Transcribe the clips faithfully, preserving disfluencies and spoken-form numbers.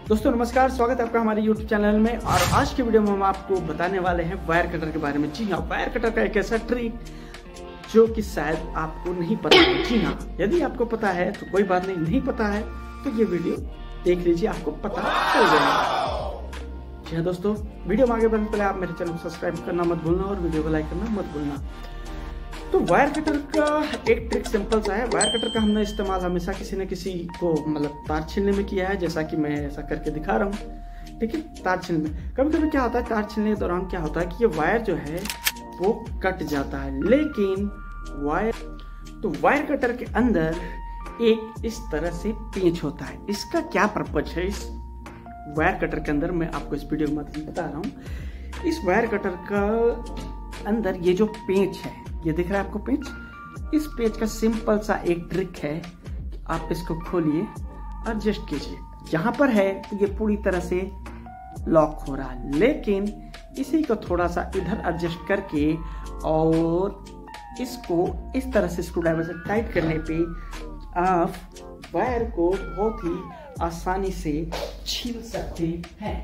दोस्तों नमस्कार, स्वागत है आपका हमारे यूट्यूब चैनल में। और आज की वीडियो में हम आपको बताने वाले हैं वायर कटर के बारे में। जी हाँ, वायर कटर का एक ऐसा ट्रिक जो कि शायद आपको नहीं पता है। जी हाँ, यदि आपको पता है तो कोई बात नहीं, नहीं पता है तो ये वीडियो देख लीजिए, आपको पता चल जाएगा। जी हाँ दोस्तों, वीडियो में आगे बढ़ने से पहले आप मेरे चैनल को सब्सक्राइब करना मत भूलना और वीडियो को लाइक करना मत भूलना। तो वायर कटर का एक ट्रिक सिंपल सा है। वायर कटर का हमने इस्तेमाल हमेशा किसी न किसी को मतलब तार छीलने में किया है, जैसा कि मैं ऐसा करके दिखा रहा हूँ। ठीक है, तार छीलने में कभी कभी क्या होता है, तार छीलने के दौरान क्या होता है कि ये वायर जो है वो कट जाता है। लेकिन वायर तो वायर कटर के अंदर एक इस तरह से पेंच होता है। इसका क्या पर्पज है इस वायर कटर के अंदर, मैं आपको इस वीडियो में बता रहा हूँ। इस वायर कटर का अंदर ये जो पेंच है, ये दिख रहा है आपको पेंच, इस पेंच का सिंपल सा एक ट्रिक है। आप इसको खोलिए, एडजस्ट कीजिए। यहाँ पर है तो ये पूरी तरह से लॉक हो रहा है, लेकिन इसी को थोड़ा सा इधर एडजस्ट करके और इसको इस तरह से स्क्रू ड्राइवर से टाइट करने पे आप वायर को बहुत ही आसानी से छील सकते हैं।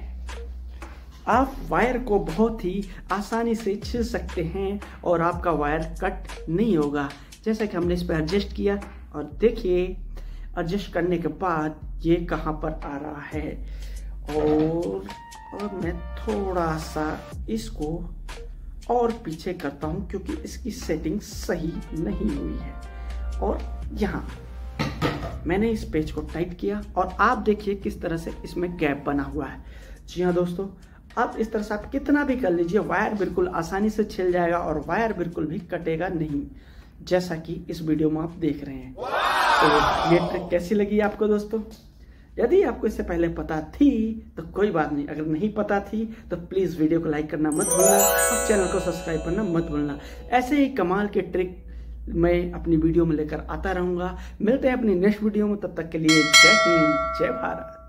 आप वायर को बहुत ही आसानी से छील सकते हैं और आपका वायर कट नहीं होगा। जैसा कि हमने इस पर एडजस्ट किया और देखिए एडजस्ट करने के बाद ये कहाँ पर आ रहा है। और और मैं थोड़ा सा इसको और पीछे करता हूँ क्योंकि इसकी सेटिंग सही नहीं हुई है। और यहाँ मैंने इस पेज को टाइट किया और आप देखिए किस तरह से इसमें गैप बना हुआ है। जी हाँ दोस्तों, अब इस तरह से आप कितना भी कर लीजिए, वायर बिल्कुल आसानी से छिल जाएगा और वायर बिल्कुल भी कटेगा नहीं, जैसा कि इस वीडियो में आप देख रहे हैं। तो ये ट्रिक कैसी लगी आपको दोस्तों? यदि आपको इससे पहले पता थी तो कोई बात नहीं, अगर नहीं पता थी तो प्लीज वीडियो को लाइक करना मत भूलना और चैनल को सब्सक्राइब करना मत भूलना। ऐसे ही कमाल के ट्रिक मैं अपनी वीडियो में लेकर आता रहूंगा। मिलते हैं अपनी नेक्स्ट वीडियो में, तब तक के लिए जय हिंद, जय भारत।